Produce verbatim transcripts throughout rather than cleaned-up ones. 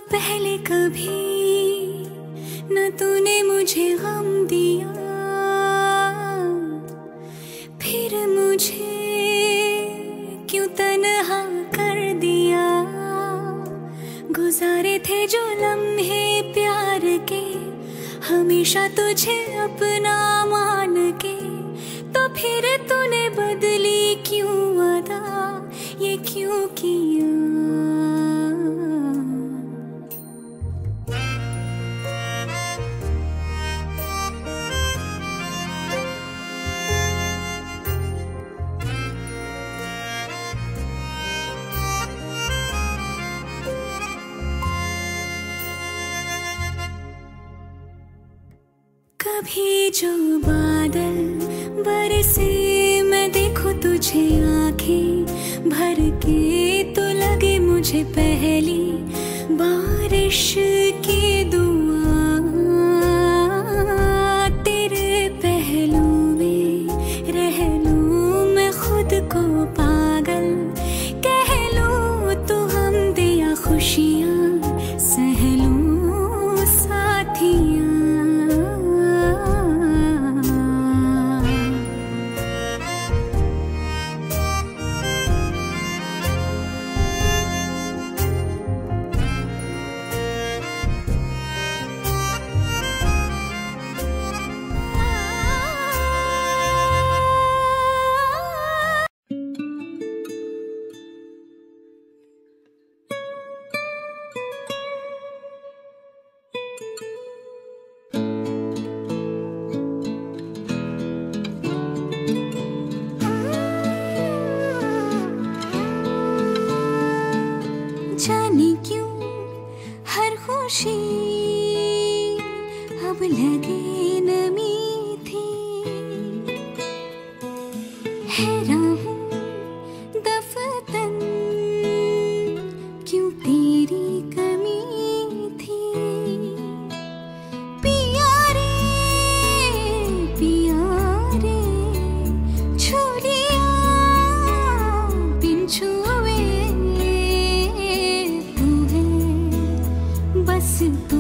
पहले कभी न तूने मुझे गम दिया, फिर मुझे क्यों तन्हा कर दिया। गुजारे थे जो लम्हे प्यार के, हमेशा तुझे अपना मान के, तो फिर तूने बदली क्यों अदा, ये क्यों किया। कभी जो बादल बरसे मैं देखूं तुझे आंखें भर के, तो लगे मुझे पहली बारिश की दुआ। तेरे पहलू में रह लूं मैं खुद को पागल, कह लूं तू हम दिया खुशियां सह लूं साथियां। जाने क्यों हर खुशी अब लगे नमी थी, हैरान हूँ दफतन क्यों तेरी कमी थी। पिया रे पिया रे छुरिया बिन छुए बस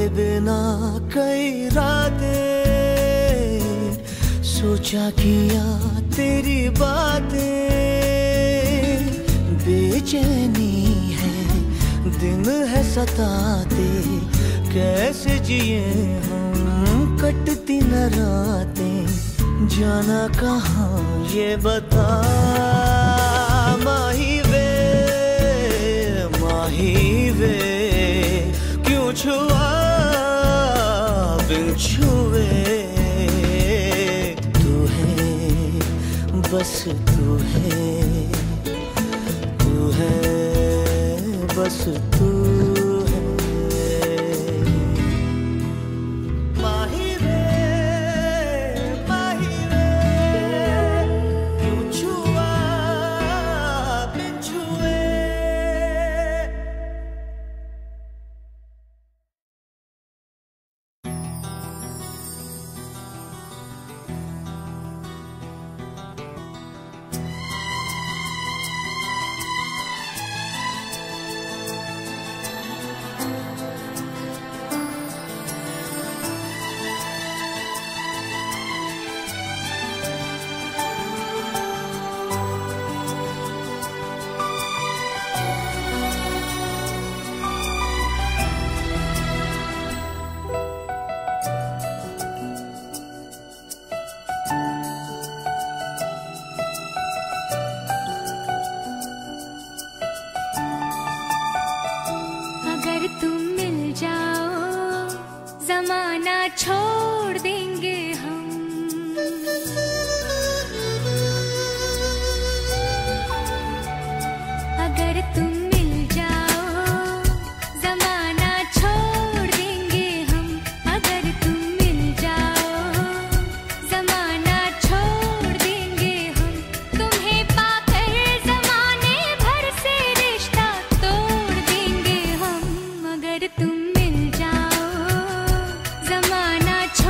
बिना कई रातें सोचा किया तेरी बातें, बेचैनी है दिन है सताते, कैसे जिए हम कटती न रातें, जाना कहाँ ये बता माही वे, माही वे क्यों छुआ बिन छुए, तू है बस तू है, तू है बस तू है। माही वे, माही वे क्यों छुआ बिन छुए। अगर तुम मिल जाओ जमाना छोड़ देंगे हम, अगर तुम मिल जाओ जमाना छोड़ देंगे हम, अगर तुम मिल जाओ जमाना छोड़ देंगे हम, तुम्हें पाकर जमाने भर से रिश्ता तोड़ देंगे हम, अगर तुम मिल जाओ जमाना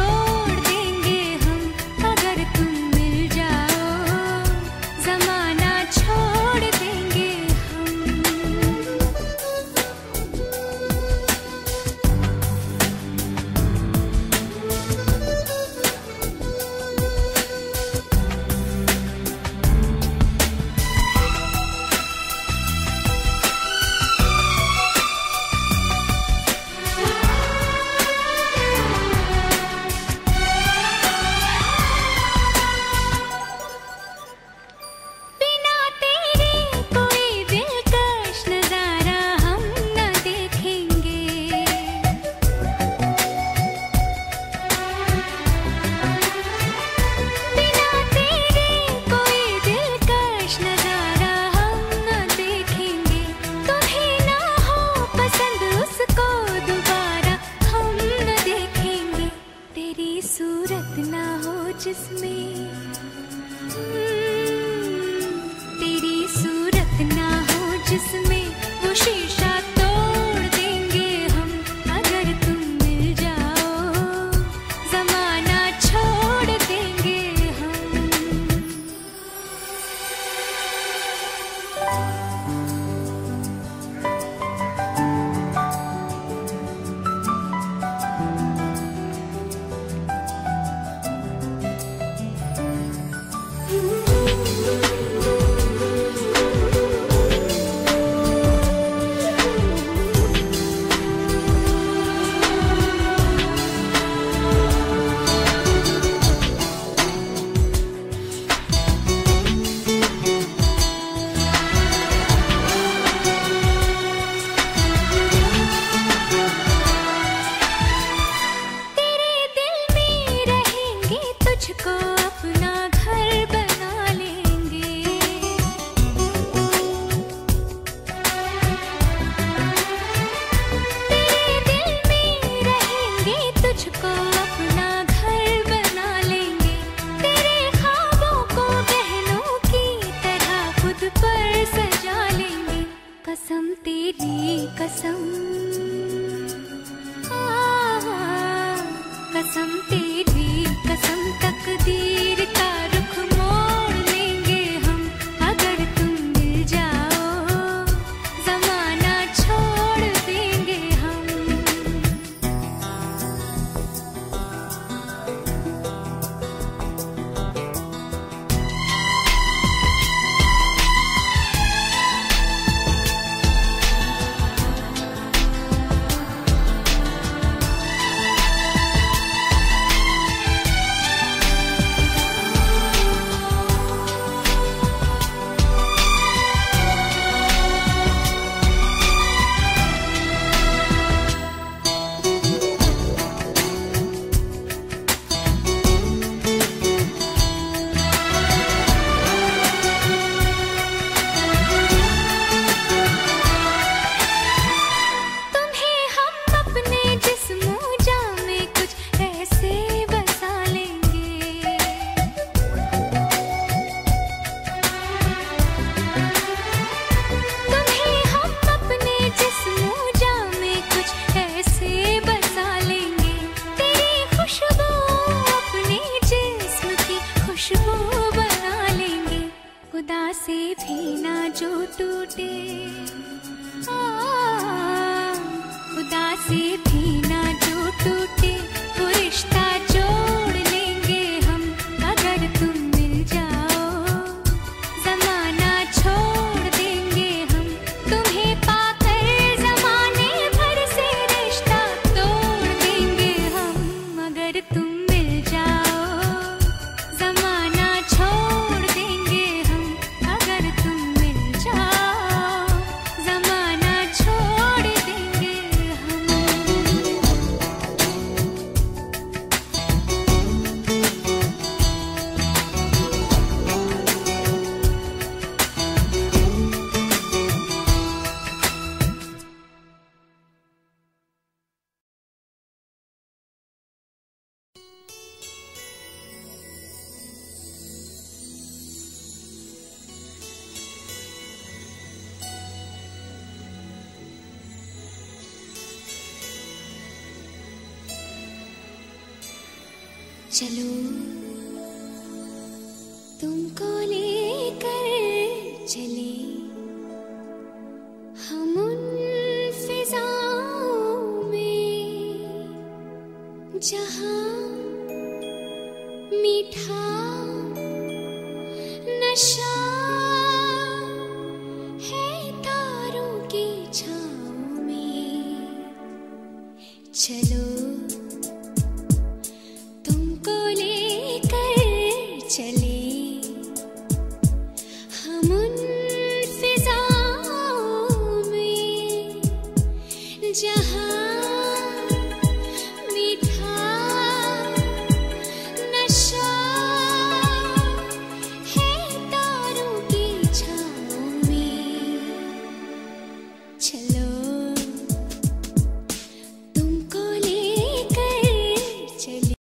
चलो तुमको लेकर चले हम उन फिजाओं में जहां मीठा नशा है तारों की छाँव में। चलो